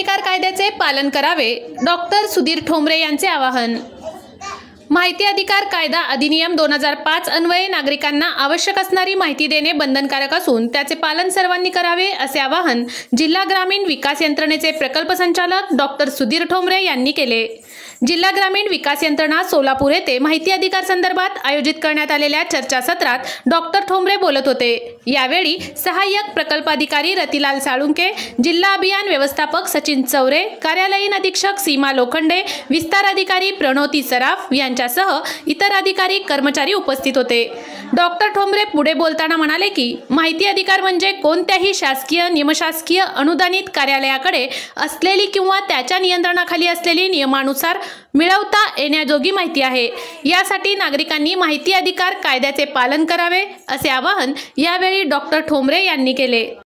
अधिकार कायद्याचे पालन करावे, डॉक्टर सुधीर ठोंबरे यांचे आवाहन। माहिती अधिकार कायदा अधिनियम 2005 अन्वये नागरिकांना आवश्यक असणारी माहिती देणे बंधनकारक असून त्याचे पालन सर्वांनी करावे असे आवाहन जिल्हा ग्रामीण विकास यंत्रणेचे प्रकल्प संचालक डॉक्टर सुधीर ठोंबरे यांनी केले। जिल्हा ग्रामीण विकास यंत्रणा सोलापूर येथे माहिती अधिकार संदर्भात आयोजित करण्यात आलेल्या चर्चासत्रात डॉक्टर ठोंबरे बोलत होते। यावेळी सहाय्यक प्रकल्प अधिकारी रतिलाल साळुंके, जिल्हा अभियान व्यवस्थापक सचिन चौरे, कार्यालयीन अधीक्षक सीमा लोखंडे, विस्तार अधिकारी प्रणोती सराफ यांच्यासह इतर अधिकारी कर्मचारी उपस्थित होते। डॉक्टर ठोंबरे पुढे बोलताना म्हणाले की माहिती अधिकार म्हणजे कोणत्याही शासकीय, निमशासकीय, अनुदानित कार्यालयाकडे असलेली किंवा त्याच्या नियंत्रणाखाली असलेली नियमानुसार मिळवता येण्याजोगी माहिती आहे। यासाठी नागरिकांनी माहिती अधिकार कायद्याचे पालन करावे असे आवाहन यावेळी डॉक्टर ठोंबरे यांनी केले।